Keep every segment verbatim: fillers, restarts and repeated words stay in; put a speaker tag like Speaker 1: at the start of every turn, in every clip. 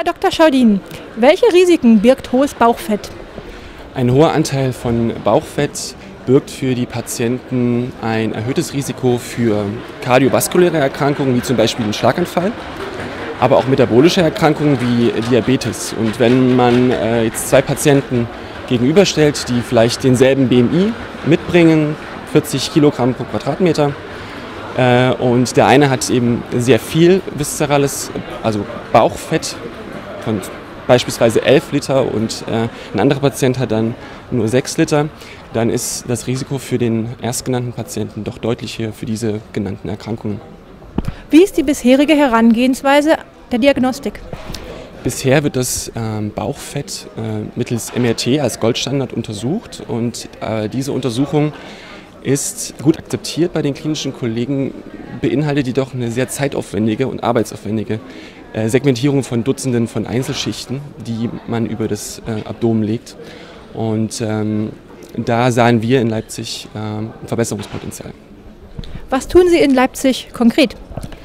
Speaker 1: Herr Doktor Schaudin, welche Risiken birgt hohes Bauchfett?
Speaker 2: Ein hoher Anteil von Bauchfett birgt für die Patienten ein erhöhtes Risiko für kardiovaskuläre Erkrankungen, wie zum Beispiel einen Schlaganfall, aber auch metabolische Erkrankungen wie Diabetes. Und wenn man äh, jetzt zwei Patienten gegenüberstellt, die vielleicht denselben B M I mitbringen, vierzig Kilogramm pro Quadratmeter, äh, und der eine hat eben sehr viel viszerales, also Bauchfett von beispielsweise elf Liter und äh, ein anderer Patient hat dann nur sechs Liter, dann ist das Risiko für den erstgenannten Patienten doch deutlich höher für diese genannten Erkrankungen.
Speaker 1: Wie ist die bisherige Herangehensweise der Diagnostik?
Speaker 2: Bisher wird das äh, Bauchfett äh, mittels M R T als Goldstandard untersucht und äh, diese Untersuchung ist gut akzeptiert bei den klinischen Kollegen, beinhaltet jedoch eine sehr zeitaufwendige und arbeitsaufwendige äh, Segmentierung von Dutzenden von Einzelschichten, die man über das äh, Abdomen legt. Und ähm, da sahen wir in Leipzig äh, ein Verbesserungspotenzial.
Speaker 1: Was tun Sie in Leipzig konkret?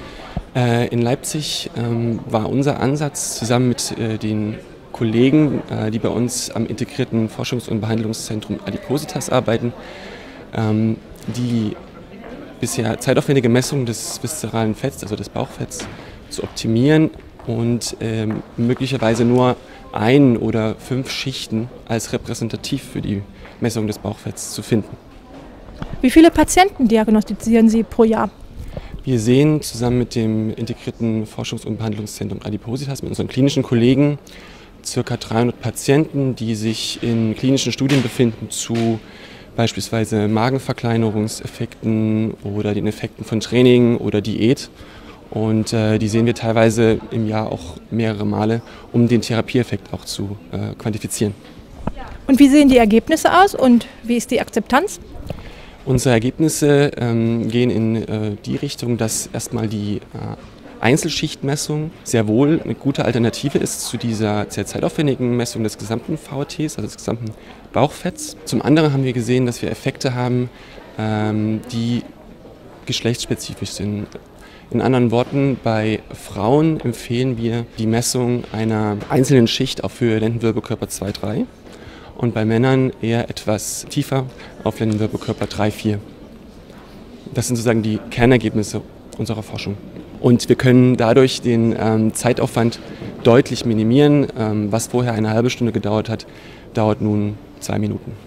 Speaker 2: Äh, in Leipzig ähm, war unser Ansatz zusammen mit äh, den Kollegen, äh, die bei uns am integrierten Forschungs- und Behandlungszentrum Adipositas arbeiten, ähm, die bisher zeitaufwendige Messung des viszeralen Fetts, also des Bauchfetts, zu optimieren und ähm, möglicherweise nur ein oder fünf Schichten als repräsentativ für die Messung des Bauchfetts zu finden.
Speaker 1: Wie viele Patienten diagnostizieren Sie pro Jahr?
Speaker 2: Wir sehen zusammen mit dem integrierten Forschungs- und Behandlungszentrum Adipositas, mit unseren klinischen Kollegen, ca. dreihundert Patienten, die sich in klinischen Studien befinden zu beispielsweise Magenverkleinerungseffekten oder den Effekten von Training oder Diät. Und äh, die sehen wir teilweise im Jahr auch mehrere Male, um den Therapieeffekt auch zu äh, quantifizieren.
Speaker 1: Und wie sehen die Ergebnisse aus und wie ist die Akzeptanz?
Speaker 2: Unsere Ergebnisse ähm, gehen in äh, die Richtung, dass erstmal die äh, Einzelschichtmessung sehr wohl eine gute Alternative ist zu dieser sehr zeitaufwendigen Messung des gesamten V H Ts, also des gesamten Bauchfetts. Zum anderen haben wir gesehen, dass wir Effekte haben, ähm, die geschlechtsspezifisch sind. In anderen Worten, bei Frauen empfehlen wir die Messung einer einzelnen Schicht auf Höhe Lendenwirbelkörper zwei drei und bei Männern eher etwas tiefer auf Lendenwirbelkörper drei vier. Das sind sozusagen die Kernergebnisse unserer Forschung. Und wir können dadurch den ähm, Zeitaufwand deutlich minimieren. Ähm, was vorher eine halbe Stunde gedauert hat, dauert nun zwei Minuten.